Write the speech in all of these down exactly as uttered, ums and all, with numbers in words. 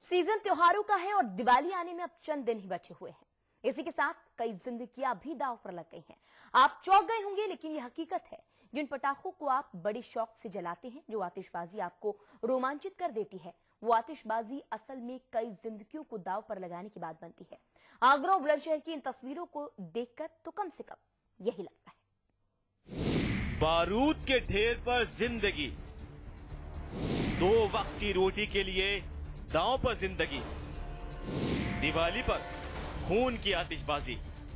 Season त्योहारों का है और दिवाली आने में अब चंद दिन ही बचे हुए हैं। इसी के साथ कई जिंदगियां भी दांव पर लग गई हैं। आप चौंक गए होंगे, लेकिन यह हकीकत है। जिन पटाखों को आप बड़े शौक से जलाते हैं, जो आतिशबाजी आपको रोमांचित कर देती है, वो आतिशबाजी असल में कई जिंदगियों को दांव पर लगाने की बात बनती है। आगरा और बुलंदशहर की इन तस्वीरों को देखकर तो कम से कम यही लगता है। बारूद के ढेर पर जिंदगी, दो वक्त की रोटी के लिए दांव पर जिंदगी, दिवाली पर खून की आतिशबाजी।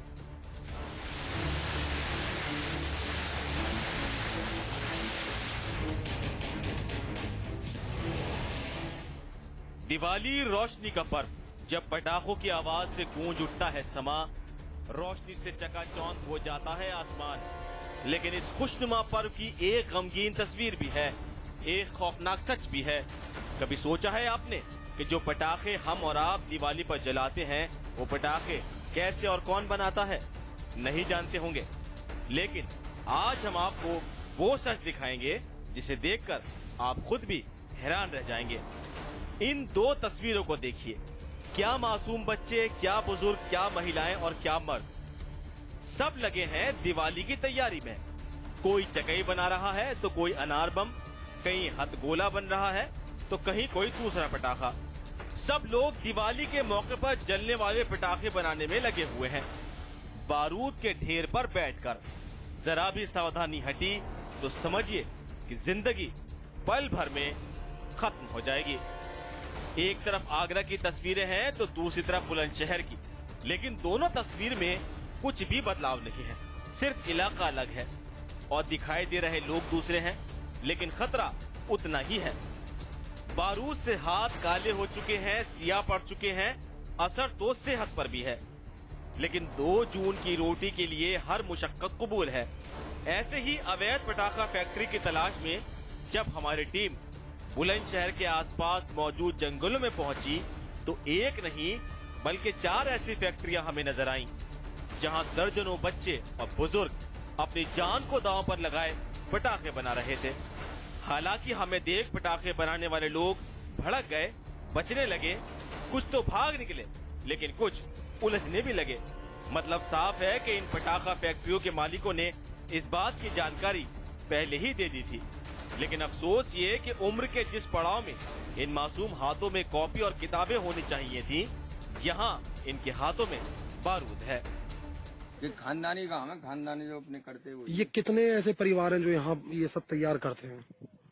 दिवाली रोशनी का पर्व, जब पटाखों की आवाज से गूंज उठता है समा, रोशनी से चकाचौंध हो जाता है आसमान। लेकिन इस खुशनुमा पर्व की एक गमगीन तस्वीर भी है, एक खौफनाक सच भी है। कभी सोचा है आपने कि जो पटाखे हम और आप दिवाली पर जलाते हैं, वो पटाखे कैसे और कौन बनाता है? नहीं जानते होंगे, लेकिन आज हम आपको वो सच दिखाएंगे जिसे देखकर आप खुद भी हैरान रह जाएंगे। इन दो तस्वीरों को देखिए। क्या मासूम बच्चे, क्या बुजुर्ग, क्या महिलाएं और क्या मर्द, सब लगे हैं दिवाली की तैयारी में। कोई चकई बना रहा है तो कोई अनार बम, कहीं हथगोला बन रहा है तो कहीं कोई दूसरा पटाखा। सब लोग दिवाली के मौके पर जलने वाले पटाखे बनाने में लगे हुए हैं। बारूद के ढेर पर बैठकर जरा भी सावधानी हटी तो समझिए कि जिंदगी पल भर में खत्म हो जाएगी। एक तरफ आगरा की तस्वीरें हैं तो दूसरी तरफ बुलंदशहर की, लेकिन दोनों तस्वीर में कुछ भी बदलाव नहीं है, सिर्फ इलाका अलग है और दिखाई दे रहे लोग दूसरे हैं, लेकिन खतरा उतना ही है। बारूद से हाथ काले हो चुके हैं, सियाह पड़ चुके हैं, असर तो सेहत पर भी है। लेकिन दो जून की रोटी के लिए हर मुशक्कत कबूल है। ऐसे ही अवैध पटाखा फैक्ट्री की तलाश में जब हमारी टीम बुलंदशहर के आसपास मौजूद जंगलों में पहुंची तो एक नहीं बल्कि चार ऐसी फैक्ट्रियां हमें नजर आईं, जहां दर्जनों बच्चे और बुजुर्ग अपनी जान को दांव पर लगाए पटाखे बना रहे थे। हालांकि हमें देख पटाखे बनाने वाले लोग भड़क गए, बचने लगे, कुछ तो भाग निकले, लेकिन कुछ उलझने भी लगे। मतलब साफ है कि इन पटाखा फैक्ट्रियों के मालिकों ने इस बात की जानकारी पहले ही दे दी थी। लेकिन अफसोस ये कि उम्र के जिस पड़ाव में इन मासूम हाथों में कॉपी और किताबें होनी चाहिए थी, यहाँ इनके हाथों में बारूद है। ये खानदानी काम है, खानदानी जो अपने करते हुए। ये कितने ऐसे परिवार हैं जो यहाँ ये सब तैयार करते हैं?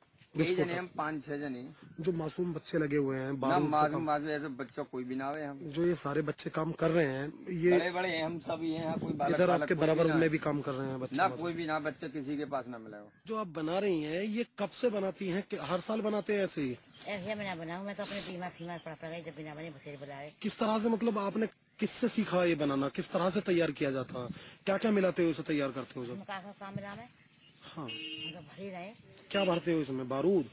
कई जने हम पाँच छह जने जो मासूम बच्चे लगे हुए हैं, ना मासूम मासूम ऐसे बच्चा कोई भी ना आवे। हम जो ये सारे बच्चे काम कर रहे हैं, ये बड़े बड़े हैं, हम सब ये हैं। कोई बालक इधर आपके बराबर में भी काम कर रहे हैं बच्चे? ना कोई भी ना बच्चे किसी के पास ना मिला हो। जो आप बना रही हैं, ये कब से बनाती हैं? हर साल बनाते हैं ऐसे ही? ऐसे मैं ना बनाऊं, मैं तो अपने बीमार फीमार पड़ पड़ गई जब बिना बने बसेरे बुलाए। किस तरह से, मतलब आपने किससे सीखा ये बनाना? किस तरह से तैयार किया जाता है? क्या क्या मिलाते हो उसे तैयार करते हो जब? काम मिला मैं। हाँ, भरी रहे। क्या भरते हो इसमें? बारूद?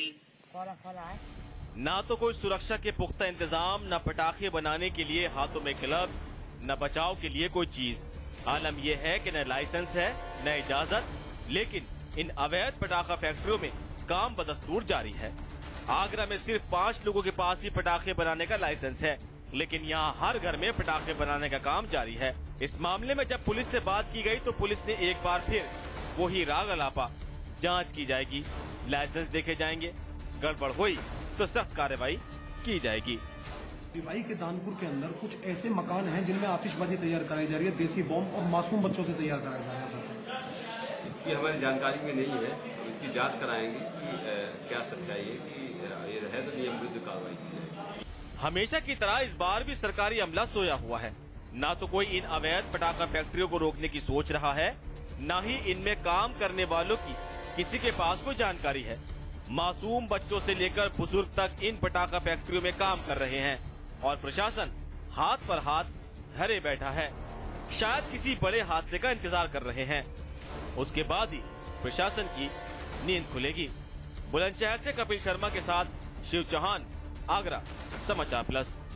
खोला खोला है। ना तो कोई सुरक्षा के पुख्ता इंतजाम, न पटाखे बनाने के लिए हाथों में ग्लव्स, न बचाव के लिए कोई चीज। आलम यह है कि न लाइसेंस है न इजाजत, लेकिन इन अवैध पटाखा फैक्ट्रियों में काम बदस्तूर जारी है। आगरा में सिर्फ पाँच लोगों के पास ही पटाखे बनाने का लाइसेंस है, लेकिन यहाँ हर घर में पटाखे बनाने का काम जारी है। इस मामले में जब पुलिस से बात की गई तो पुलिस ने एक बार फिर वही राग अलापा, जांच की जाएगी, लाइसेंस देखे जाएंगे, गड़बड़ हुई तो सख्त कार्रवाई की जाएगी। दिवाली के दानपुर के अंदर कुछ ऐसे मकान हैं जिनमें आतिशबाजी तैयार कराई जा रही है, देसी बम, और मासूम बच्चों से तैयार कराया जा रहा है। इसकी हमारी जानकारी में नहीं है, तो इसकी जांच कराएंगे कि ए, क्या सच्चाई है कि ये है तो नियम विरुद्ध कार्रवाई की जाएगी। हमेशा की तरह इस बार भी सरकारी अमला सोया हुआ है। ना तो कोई इन अवैध पटाखा फैक्ट्रियों को रोकने की सोच रहा है, न ही इनमें काम करने वालों की किसी के पास कोई जानकारी है। मासूम बच्चों से लेकर बुजुर्ग तक इन पटाखा फैक्ट्रियों में काम कर रहे हैं और प्रशासन हाथ पर हाथ धरे बैठा है। शायद किसी बड़े हादसे का इंतजार कर रहे हैं, उसके बाद ही प्रशासन की नींद खुलेगी। बुलंदशहर से कपिल शर्मा के साथ शिव चौहान, आगरा, समाचार प्लस।